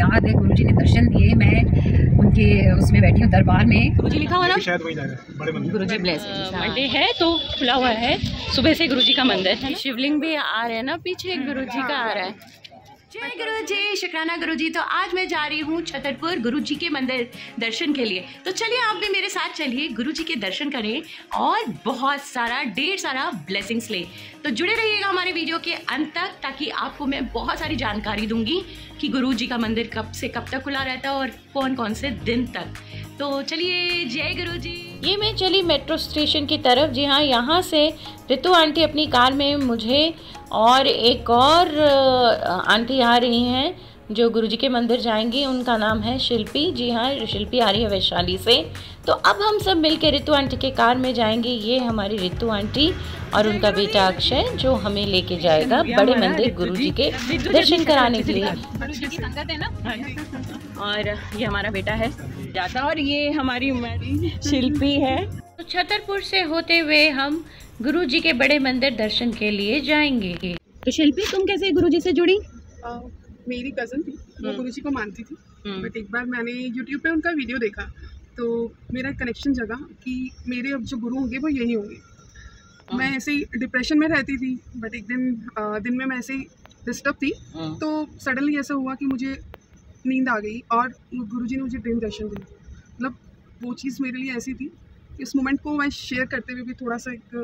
बाद गुरुजी ने दर्शन दिए। मैं उनके उसमें बैठी हूँ दरबार में। गुरुजी लिखा हुआ ना, शायद वही जाएगा बड़े मंदिर। गुरुजी ब्लेस मंडे है तो खुला हुआ है सुबह से गुरुजी का मंदिर है। शिवलिंग भी आ रहा है ना, पीछे गुरुजी का आ रहा है। जय गुरुजी, शुक्राना गुरुजी। तो आज मैं जा रही हूँ छतरपुर गुरुजी के मंदिर दर्शन के लिए। तो चलिए आप भी मेरे साथ चलिए, गुरुजी के दर्शन करें और बहुत सारा ढेर सारा ब्लेसिंग्स लें। तो जुड़े रहिएगा हमारे वीडियो के अंत तक, ताकि आपको मैं बहुत सारी जानकारी दूंगी कि गुरुजी का मंदिर कब से कब तक खुला रहता है और कौन कौन से दिन तक। तो चलिए, जय गुरुजी। ये मैं चली मेट्रो स्टेशन की तरफ। जी हाँ, यहाँ से रितु आंटी अपनी कार में मुझे और एक और आंटी आ रही हैं जो गुरुजी के मंदिर जाएंगी। उनका नाम है शिल्पी। जी हाँ, शिल्पी आ रही है वैशाली से। तो अब हम सब मिलकर रितु आंटी के कार में जाएंगे। ये हमारी रितु आंटी और उनका बेटा अक्षय जो हमें लेके जाएगा बड़े मंदिर गुरुजी के दर्शन कराने के लिए। गुरुजी की संगत है ना, और ये हमारा बेटा है जाता, और ये हमारी शिल्पी है। तो छतरपुर से होते हुए हम गुरुजी के बड़े मंदिर दर्शन के लिए जाएंगे। तो शिल्पी, तुम कैसे गुरुजी से जुड़ी? मेरी कज़न थी, वो गुरुजी को मानती थी, बट एक बार मैंने यूट्यूब पे उनका वीडियो देखा तो मेरा कनेक्शन जगा कि मेरे अब जो गुरु होंगे वो यही होंगे। मैं ऐसे ही डिप्रेशन में रहती थी, बट एक दिन में मैं ऐसे ही डिस्टर्ब थी, तो सडनली ऐसा हुआ कि मुझे नींद आ गई और गुरुजी ने मुझे ड्रीम दर्शन दिया। मतलब वो चीज़ मेरे लिए ऐसी थी, इस मोमेंट को मैं शेयर करते हुए भी थोड़ा सा एक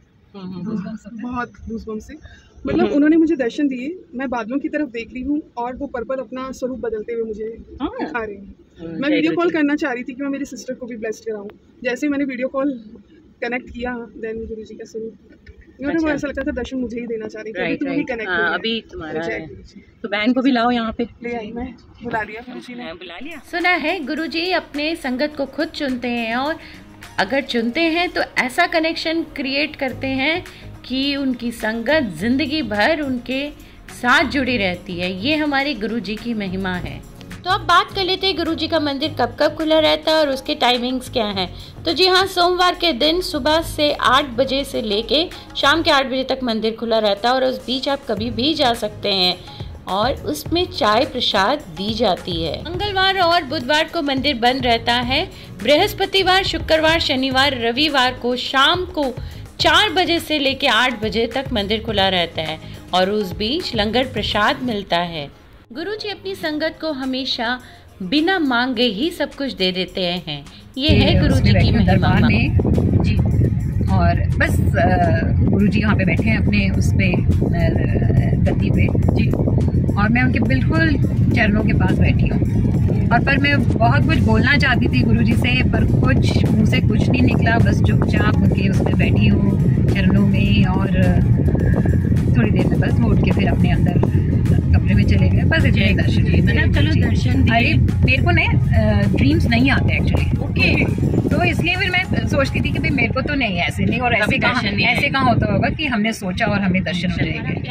बहुत गूज़बम्प से, मतलब उन्होंने मुझे दर्शन दिए। मैं बादलों की तरफ देख रही हूँ और वो पर्पल अपना स्वरूप बदलते हुए मुझे दिखा रही हैं। मैं वीडियो कॉल करना चाह रही थी कि मैं मेरी सिस्टर को भी ब्लेस कराऊँ। जैसे ही मैंने वीडियो कॉल कनेक्ट किया, देन गुरुजी का स्वरूप मुझे ऐसा लगा था दर्शन मुझे ही देना चाह रही थी। तुम ही कनेक्ट हुई। अभी तुम्हारा है, तो बहन को भी लाओ यहाँ पे। ले आई, मैं बुला लिया गुरुजी ने। बुला लिया। सुना है गुरुजी अपने संगत को खुद चुनते हैं, और अगर चुनते हैं तो ऐसा कनेक्शन क्रिएट करते हैं कि उनकी संगत जिंदगी भर उनके साथ जुड़ी रहती है। ये हमारे गुरुजी की महिमा है। तो अब बात कर लेते हैं गुरुजी का मंदिर कब कब खुला रहता है और उसके टाइमिंग्स क्या हैं। तो जी हाँ, सोमवार के दिन सुबह से 8 बजे से लेके शाम के 8 बजे तक मंदिर खुला रहता है, और उस बीच आप कभी भी जा सकते हैं और उसमें चाय प्रसाद दी जाती है। मंगलवार और बुधवार को मंदिर बंद रहता है। बृहस्पतिवार, शुक्रवार, शनिवार, रविवार को शाम को 4 बजे से लेके 8 बजे तक मंदिर खुला रहता है, और उस बीच लंगर प्रसाद मिलता है। गुरुजी अपनी संगत को हमेशा बिना मांगे ही सब कुछ दे देते हैं। ये है गुरुजी की महिमा में जी। और बस गुरुजी यहाँ पे बैठे हैं अपने उस पे गद्दी पे जी, और मैं उनके बिल्कुल चरणों के पास बैठी हूँ। और पर मैं बहुत कुछ बोलना चाहती थी गुरुजी से, पर कुछ मुँह से कुछ नहीं निकला। बस चुपचाप उनके उस पर बैठी हूँ चरणों में, और थोड़ी देर में बस उठ के फिर अपने अंदर कमरे में चले गए। बस इतने दर्शन दिए मैंने। चलो दर्शन दिए। अरे मेरे को ना ड्रीम्स नहीं आते एक्चुअली। ओके, तो इसलिए फिर मैं सोचती थी कि भाई मेरे को तो नहीं, ऐसे नहीं, और ऐसे कहाँ होता होगा कि हमने सोचा और हमें दर्शन हो जाएंगे।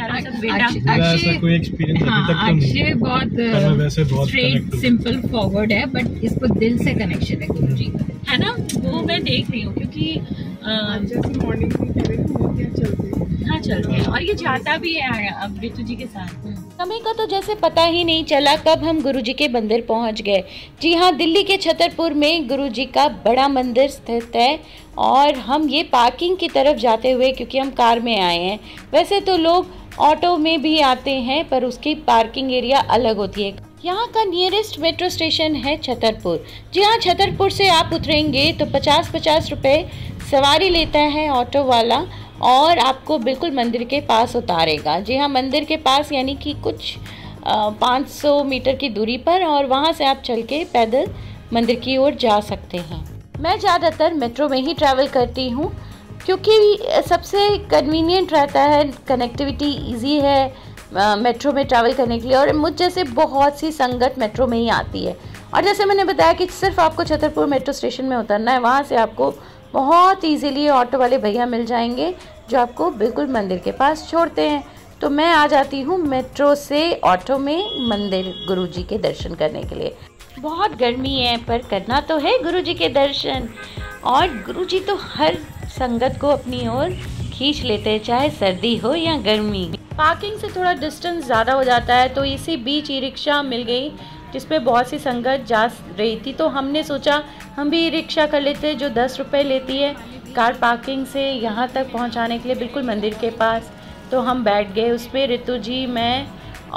अक्षय बहुत स्ट्रेट सिंपल फॉरवर्ड है, बट इसको दिल से कनेक्शन है गुरुजी का, है ना। वो मैं देख रही हूँ क्योंकि जैसे मॉर्निंग में कह रही हूँ चलते हैं, और ये जाता भी है अब रितु जी के साथ। समय का तो जैसे पता ही नहीं चला कब हम गुरुजी के मंदिर पहुंच गए। जी हाँ, दिल्ली के छतरपुर में गुरुजी का बड़ा मंदिर स्थित है, और हम ये पार्किंग की तरफ जाते हुए, क्योंकि हम कार में आए हैं, वैसे तो लोग ऑटो में भी आते हैं पर उसकी पार्किंग एरिया अलग होती है। यहाँ का नियरेस्ट मेट्रो स्टेशन है छतरपुर। जी हाँ, छतरपुर से आप उतरेंगे तो 50-50 रुपये सवारी लेता है ऑटो वाला, और आपको बिल्कुल मंदिर के पास उतारेगा। जी हाँ, मंदिर के पास यानी कि कुछ 500 मीटर की दूरी पर, और वहाँ से आप चल के पैदल मंदिर की ओर जा सकते हैं। मैं ज़्यादातर मेट्रो में ही ट्रैवल करती हूँ, क्योंकि सबसे कन्वीनियंट रहता है, कनेक्टिविटी इजी है मेट्रो में ट्रैवल करने के लिए, और मुझ जैसे बहुत सी संगत मेट्रो में ही आती है। और जैसे मैंने बताया कि सिर्फ आपको छतरपुर मेट्रो स्टेशन में उतरना है, वहाँ से आपको बहुत इजीली ऑटो वाले भैया मिल जाएंगे जो आपको बिल्कुल मंदिर के पास छोड़ते हैं। तो मैं आ जाती हूँ मेट्रो से ऑटो में मंदिर गुरुजी के दर्शन करने के लिए। बहुत गर्मी है पर करना तो है गुरुजी के दर्शन, और गुरुजी तो हर संगत को अपनी ओर खींच लेते हैं, चाहे सर्दी हो या गर्मी। पार्किंग से थोड़ा डिस्टेंस ज़्यादा हो जाता है, तो इसी बीच ई रिक्शा मिल गई जिसमें बहुत सी संगत जा रही थी। तो हमने सोचा हम भी रिक्शा कर लेते, जो 10 रुपये लेती है कार पार्किंग से यहाँ तक पहुँचाने के लिए, बिल्कुल मंदिर के पास। तो हम बैठ गए उसमें, ऋतु जी, मैं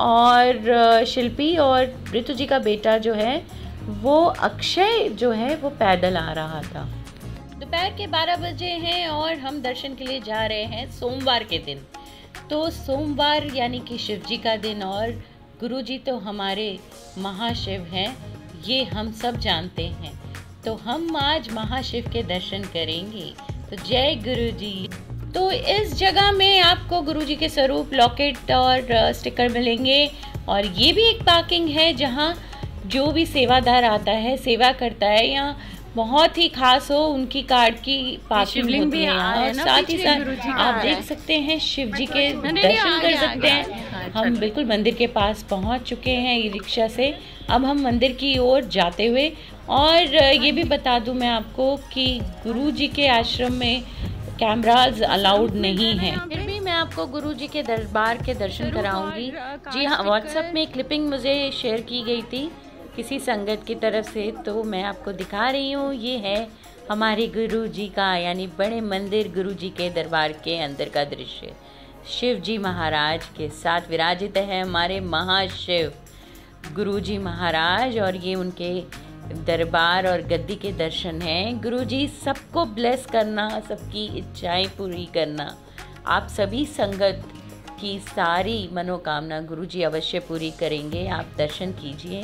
और शिल्पी, और ऋतु जी का बेटा जो है वो अक्षय जो है वो पैदल आ रहा था। दोपहर के 12 बजे हैं और हम दर्शन के लिए जा रहे हैं सोमवार के दिन। तो सोमवार यानी कि शिव जी का दिन, और गुरु जी तो हमारे महाशिव हैं, ये हम सब जानते हैं। तो हम आज महाशिव के दर्शन करेंगे। तो जय गुरु जी। तो इस जगह में आपको गुरु जी के स्वरूप, लॉकेट और स्टिकर मिलेंगे। और ये भी एक पार्किंग है जहाँ जो भी सेवादार आता है, सेवा करता है, या बहुत ही खास हो उनकी कार्ड की पार्किंग होती है। और साथ ही साथ आप देख सकते हैं शिव जी के दर्शन कर सकते हैं। हम बिल्कुल मंदिर के पास पहुंच चुके हैं ई रिक्शा से। अब हम मंदिर की ओर जाते हुए, और ये भी बता दूं मैं आपको कि गुरु जी के आश्रम में कैमराज अलाउड नहीं है, फिर भी मैं आपको गुरु जी के दरबार के दर्शन कराऊंगी। जी हाँ, व्हाट्सएप में क्लिपिंग मुझे शेयर की गई थी किसी संगत की तरफ से, तो मैं आपको दिखा रही हूँ। ये है हमारे गुरु जी का, यानी बड़े मंदिर गुरु जी के दरबार के अंदर का दृश्य। शिव जी महाराज के साथ विराजित है हमारे महाशिव गुरु जी महाराज, और ये उनके दरबार और गद्दी के दर्शन हैं। गुरु जी सबको ब्लेस करना, सबकी इच्छाएं पूरी करना, आप सभी संगत की सारी मनोकामना गुरु जी अवश्य पूरी करेंगे। आप दर्शन कीजिए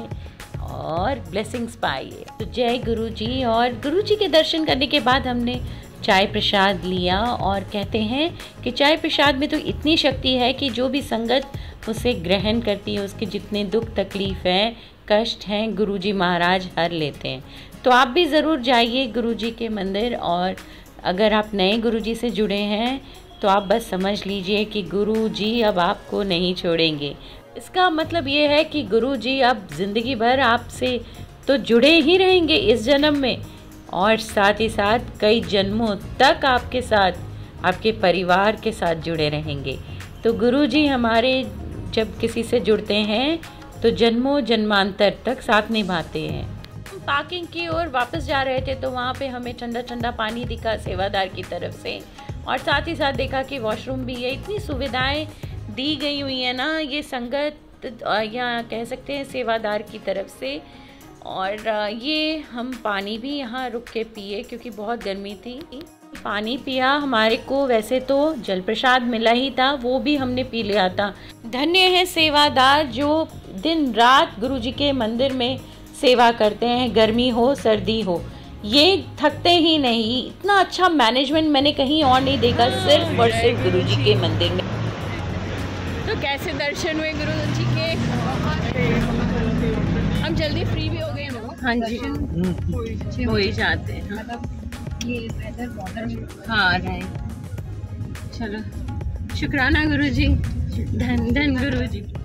और ब्लेसिंग्स पाइए। तो जय गुरु जी। और गुरु जी के दर्शन करने के बाद हमने चाय प्रसाद लिया, और कहते हैं कि चाय प्रसाद में तो इतनी शक्ति है कि जो भी संगत उसे ग्रहण करती है, उसके जितने दुख तकलीफ हैं, कष्ट हैं, गुरु जी महाराज हर लेते हैं। तो आप भी ज़रूर जाइए गुरु जी के मंदिर। और अगर आप नए गुरु जी से जुड़े हैं तो आप बस समझ लीजिए कि गुरु जी अब आपको नहीं छोड़ेंगे। इसका मतलब ये है कि गुरु जी अब ज़िंदगी भर आपसे तो जुड़े ही रहेंगे इस जन्म में, और साथ ही साथ कई जन्मों तक आपके साथ, आपके परिवार के साथ जुड़े रहेंगे। तो गुरु जी हमारे जब किसी से जुड़ते हैं तो जन्मों जन्मांतर तक साथ निभाते हैं। पार्किंग की ओर वापस जा रहे थे तो वहाँ पे हमें ठंडा ठंडा पानी दिखा सेवादार की तरफ से, और साथ ही साथ देखा कि वॉशरूम भी है। इतनी सुविधाएं दी गई हुई है ना ये संगत, या कह सकते हैं सेवादार की तरफ से। और ये हम पानी भी यहाँ रुक के पिए क्योंकि बहुत गर्मी थी। पानी पिया, हमारे को वैसे तो जल प्रसाद मिला ही था, वो भी हमने पी लिया था। धन्य है सेवादार जो दिन रात गुरु जी के मंदिर में सेवा करते हैं, गर्मी हो सर्दी हो, ये थकते ही नहीं। इतना अच्छा मैनेजमेंट मैंने कहीं और नहीं देखा, सिर्फ और सिर्फ गुरु जी के मंदिर में। तो कैसे दर्शन हुए गुरु जी के? हम जल्दी फ्री भी हो गए ना। हाँ जी, हो ही जाते हैं। मतलब ये वेदर बहुत हाँ राइट। चलो, शुक्राना गुरु जी, धन धन गुरु जी।